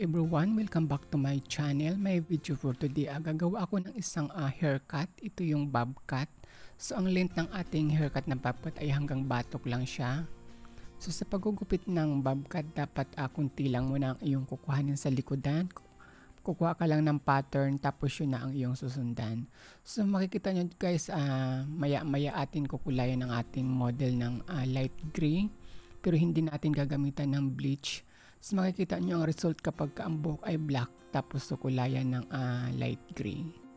everyone, welcome back to my channel. My video for today, gagawa ako ng isang haircut. Ito yung bob cut. So ang length ng ating haircut na bob cut ay hanggang batok lang siya. So sa paggugupit ng bob cut, dapat kunti lang muna ang iyong kukuhanin sa likodan. Kukuha ka lang ng pattern, tapos yun na ang iyong susundan. So makikita nyo guys, maya-maya atin kukulayan ng ating model ng light gray. Pero hindi natin gagamitan ng bleach. So makikita nyo ang result kapag ang buhok ay black tapos sukulayan ng light gray.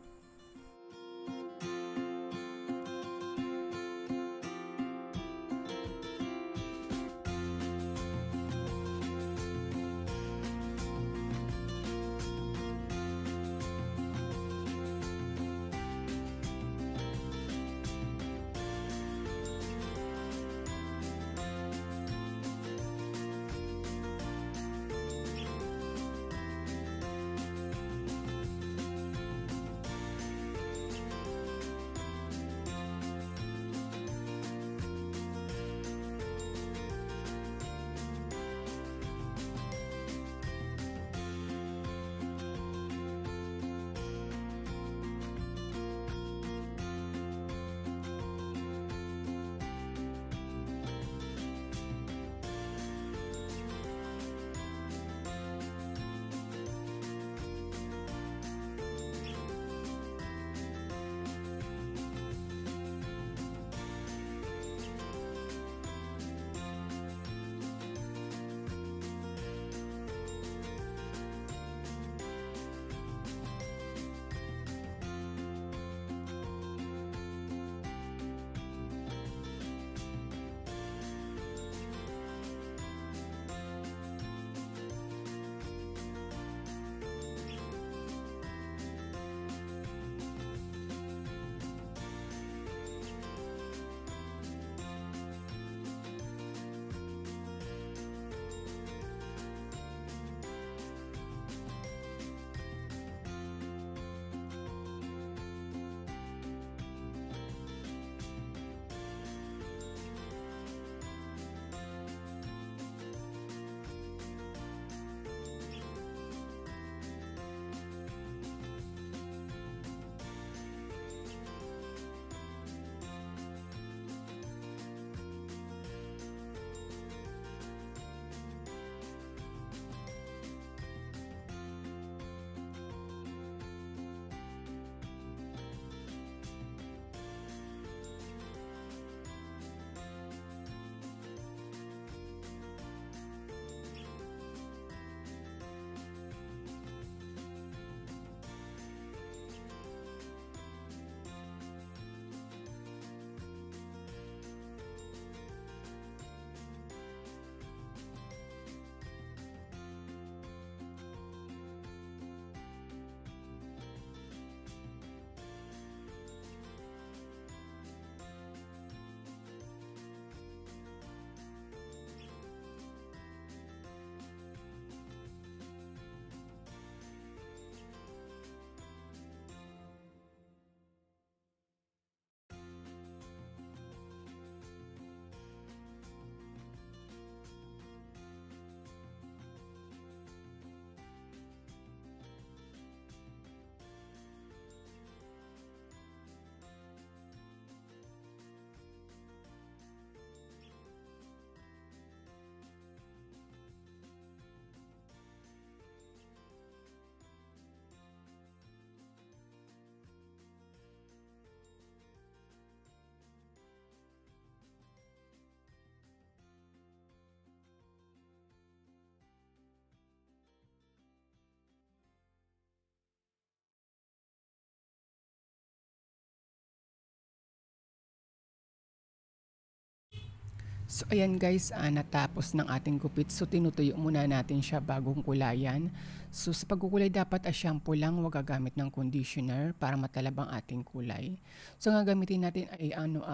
So ayan guys, natapos ng ating gupit. So tinutuyo muna natin siya bagong kulayan. So sa pagkukulay dapat shampoo lang, huwag gagamit ng conditioner para matalab ang ating kulay. So ang gagamitin natin ay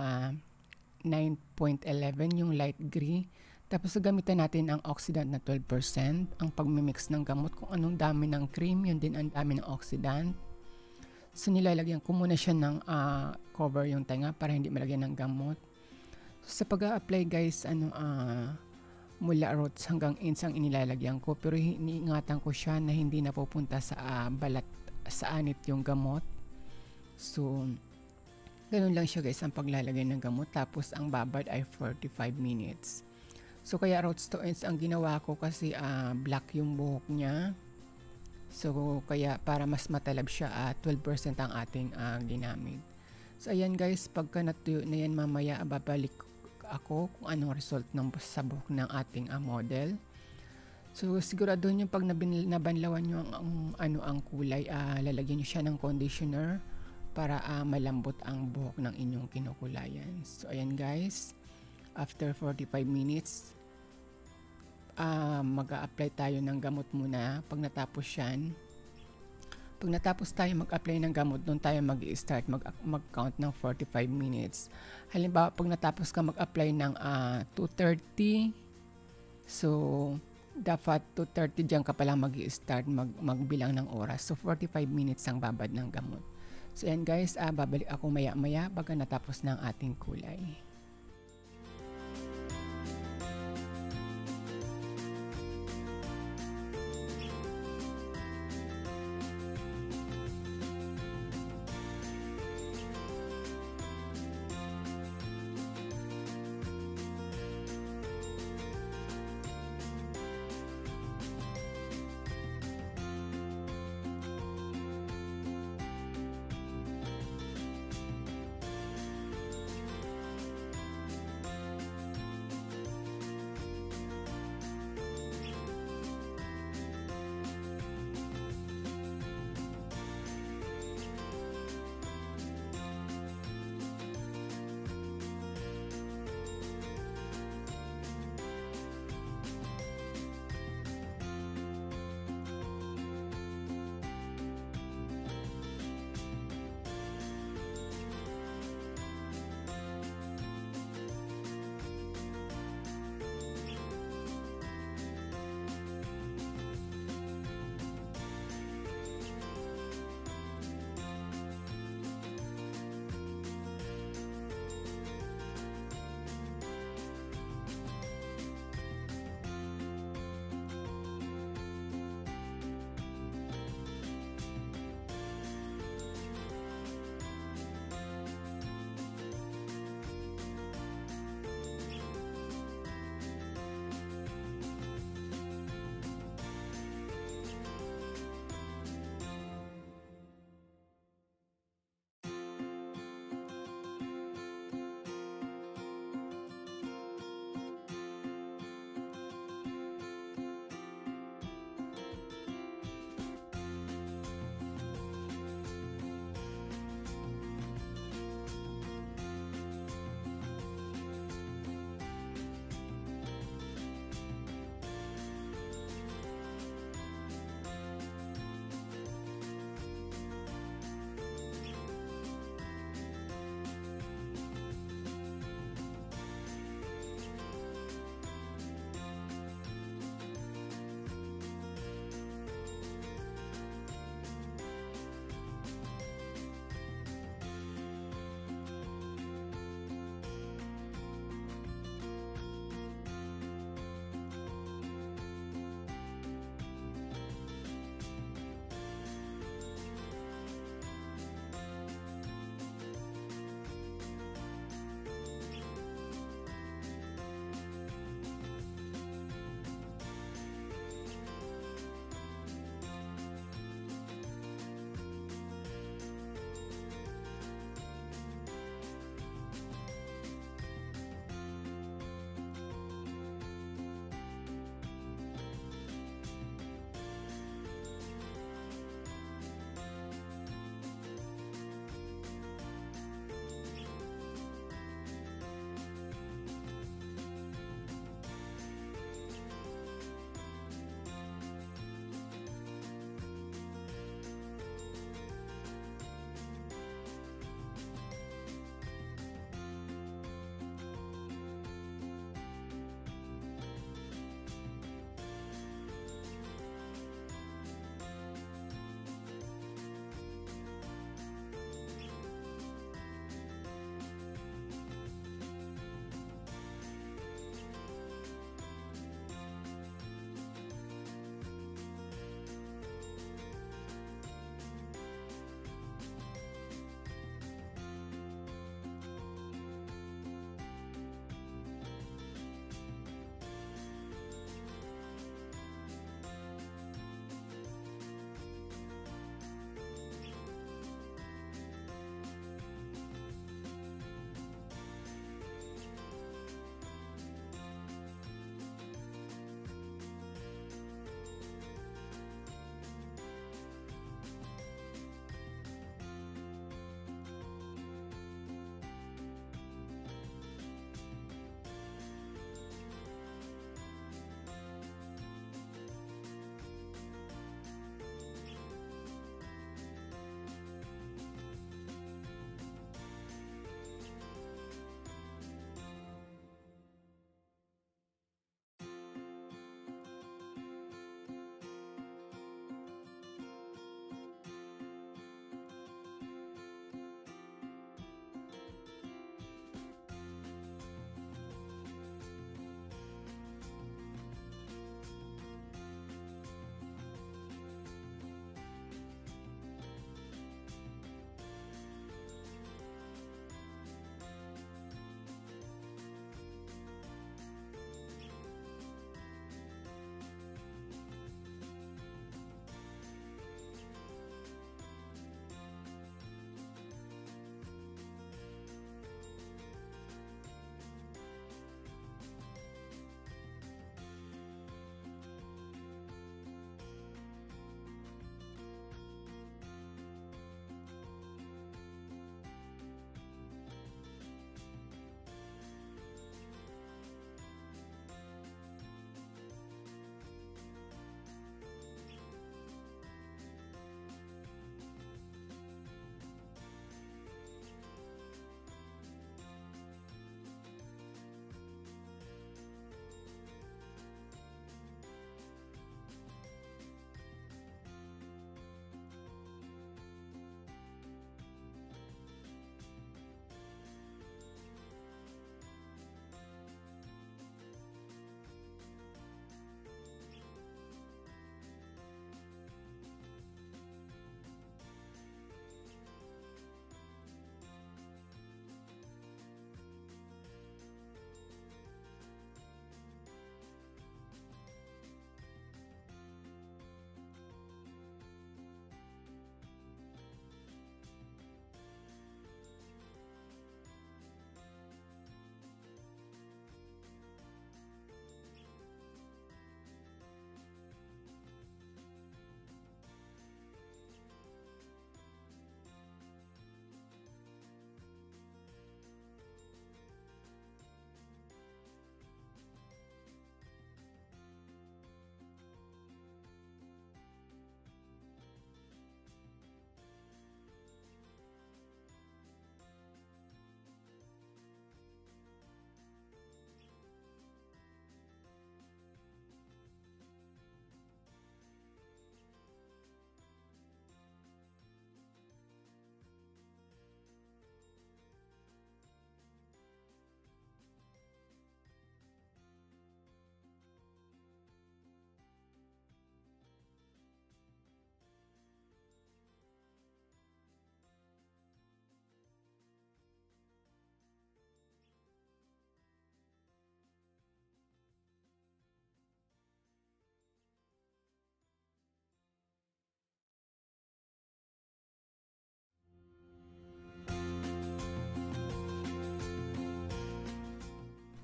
9.11 yung light gray. Tapos gagamitan natin ang oxidant na 12%. Ang pagmimix ng gamot, kung anong dami ng cream, yun din ang dami ng oxidant. So nilalagyan ko muna siya ng cover yung tenga para hindi malagyan ng gamot. Sa pag-a-apply guys, mula roots hanggang ends ang inilalagyan ko, pero iniingatan ko siya na hindi napupunta sa balat, sa anit yung gamot. So ganun lang siya guys ang paglalagay ng gamot, tapos ang babad ay 45 minutes. So kaya roots to ends ang ginawa ko kasi black yung buhok niya. So kaya para mas matalab siya, 12% ang ating ginamit. So ayan guys, pagka natuyo na yan mamaya, babalik ako kung anong result ng sa buhok ng ating model. So siguraduhin yung pag nabanlawan nyo ang kulay, lalagyan nyo siya ng conditioner para malambot ang buhok ng inyong kinukulayan. So ayan guys, after 45 minutes, mag-a-apply tayo ng gamot muna. Pag natapos tayo mag-apply ng gamot, doon tayo mag-i-start mag-count ng 45 minutes. Halimbawa, pag natapos ka mag-apply ng 2:30, so dapat 2:30 dyan ka palang mag-i-start magbilang ng oras. So 45 minutes ang babad ng gamot. So yan guys, babalik ako maya-maya pagka natapos ng ating kulay.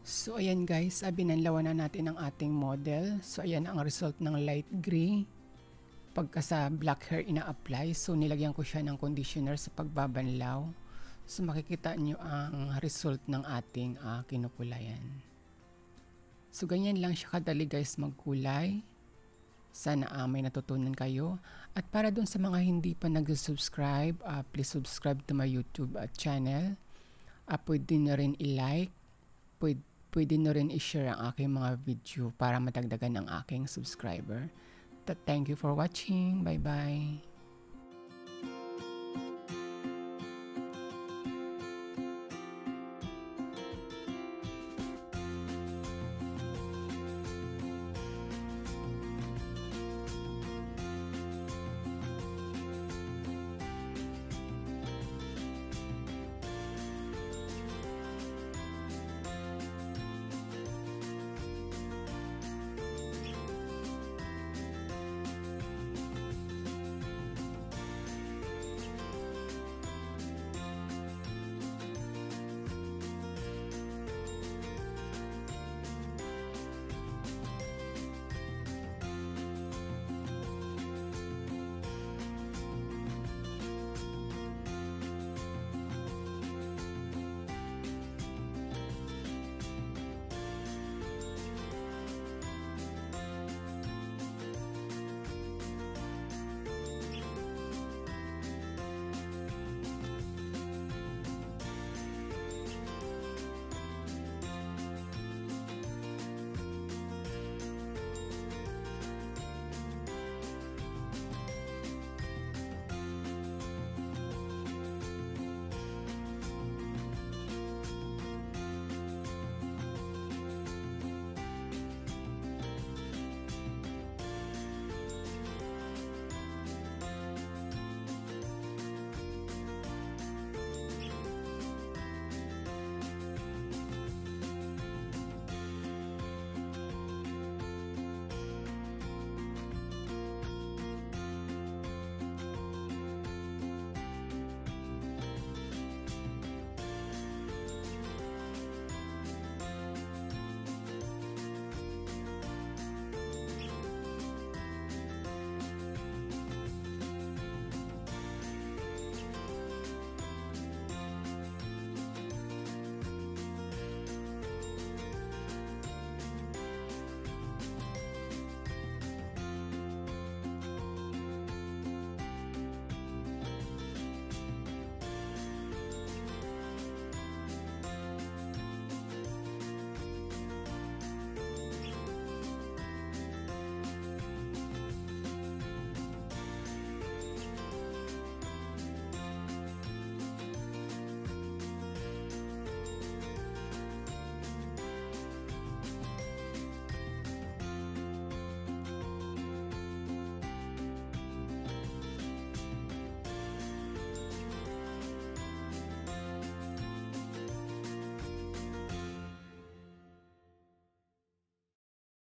So ayan guys, binanlawan na natin ang ating model. So ayan ang result ng light gray. Pagka sa black hair ina-apply, so nilagyan ko siya ng conditioner sa pagbabanlaw. So makikita nyo ang result ng ating kinukulayan. So ganyan lang siya kadali guys magkulay. Sana may natutunan kayo. At para dun sa mga hindi pa nag-subscribe, please subscribe to my YouTube channel. Pwede na rin i-like, pwede na rin i-share ang aking mga video para matagdagan ang aking subscriber. Thank you for watching. Bye-bye.